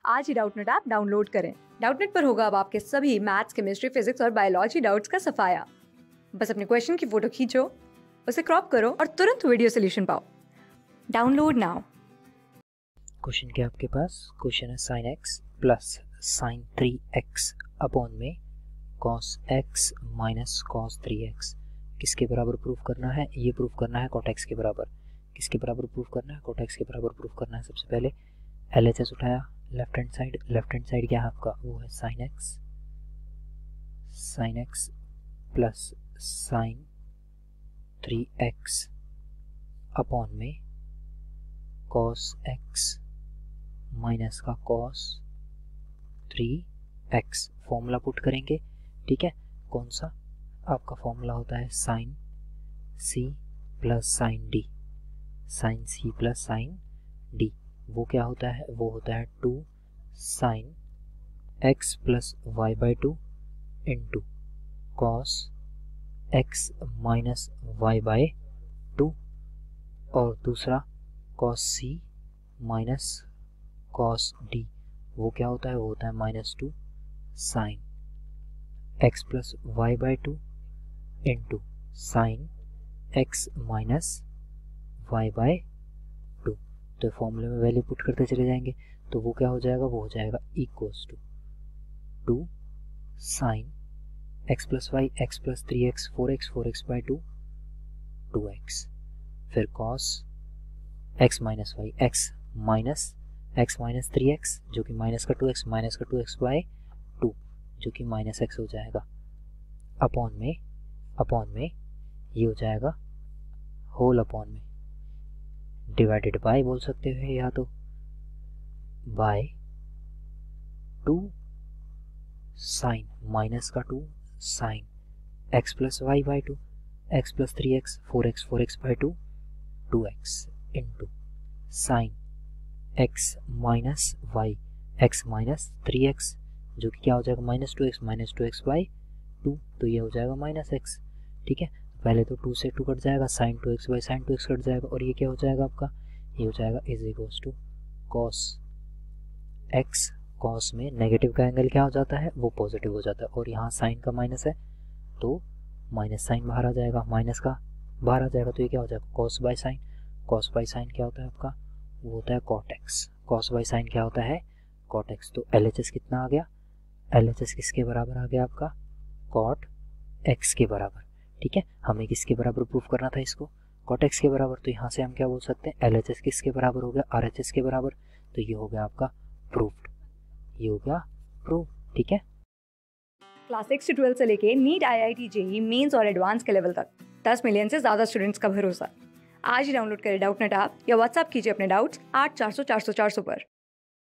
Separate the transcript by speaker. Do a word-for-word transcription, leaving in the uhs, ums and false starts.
Speaker 1: आज ही Doubtnut app download करें। डाउटनेट पर होगा अब आपके सभी मैथ्स, केमिस्ट्री, फिजिक्स और बायोलॉजी डाउट्स का सफाया। बस अपने क्वेश्चन की फोटो खींचो, उसे क्रॉप करो और तुरंत वीडियो सोल्यूशन पाओ। Download now.
Speaker 2: क्वेश्चन क्या आपके पास? क्वेश्चन है sine x plus sine three x upon में cos x minus cos three x किसके बराबर प्रूफ करना है? ये प्रूफ करना है कॉट एक्स के बराबर। किसके बराबर प्रूफ करना है? कॉट एक्स के बराबर प्रूफ करना है। सबसे पहले एल एच एस उठाया, left hand side. Left hand side क्या है आपका? वो है sine x sine x plus sine three x upon में कॉस एक्स माइनस का cos three x. Formula put करेंगे, ठीक है। कौन सा? आपका फॉर्मूला होता है sine c plus sine d. Sine c plus sine d वो क्या होता है? वो होता है two sine x plus y by two into cos x minus y by two, और दूसरा cos c minus cos d वो क्या होता है? वो होता है minus two sine x plus y by two into sine x minus y by two. तो फॉर्मूले में वैल्यू पुट करते चले जाएंगे तो वो क्या हो जाएगा? वो हो जाएगा equals to two sine x plus y x plus three x four x four x by two two x, फिर cos x minus y x minus x minus three x जो कि माइनस का टू एक्स माइनस का two x by two जो कि minus x हो जाएगा, upon में अपॉन में ये हो जाएगा होल अपॉन में डिवाइडेड बाय बोल सकते हो या तो बाय टू साइन माइनस का two sine x plus y by two x plus three x four x four x by two two x into sine x minus y x minus three x जो कि क्या हो जाएगा? Minus two x minus two x by two, तो ये हो जाएगा minus x, ठीक है। पहले तो टू से टू कट जाएगा, sine two x by sine two x cut जाएगा, और ये क्या हो जाएगा आपका? ये हो जाएगा is equals to cos x. Cos में नेगेटिव का एंगल क्या हो जाता है? वो पॉजिटिव हो जाता है, और यहाँ साइन का माइनस है तो माइनस साइन बाहर आ जाएगा, माइनस का बाहर आ जाएगा तो ये क्या हो जाएगा? Cos by sine. Cos by sine क्या होता है आपका? वो होता है cot x. Cos by sine क्या होता है? Cot x. तो एल एच एस कितना आ गया? एल एच एस किसके बराबर आ गया आपका? कॉट एक्स के बराबर, ठीक है। हमें किसके बराबर प्रूफ करना था इसको? कॉट एक्स के बराबर। तो यहाँ से हम क्या बोल सकते हैं? एल एच एस किसके बराबर हो गया? आर एच एस के बराबर। तो ये हो गया आपका प्रूफ्ड, ये हो गया प्रूफ, ठीक है।
Speaker 1: क्लास सिक्स से ट्वेल्थ से लेके NEET, I I T, JEE Mains और एडवांस के लेवल तक दस मिलियन से ज्यादा स्टूडेंट्स का भरोसा। आज ही डाउनलोड करें डाउटनेट ऐप या व्हाट्सएप कीजिए अपने डाउट्स आठ चार सौ चार सौ चार सौ पर।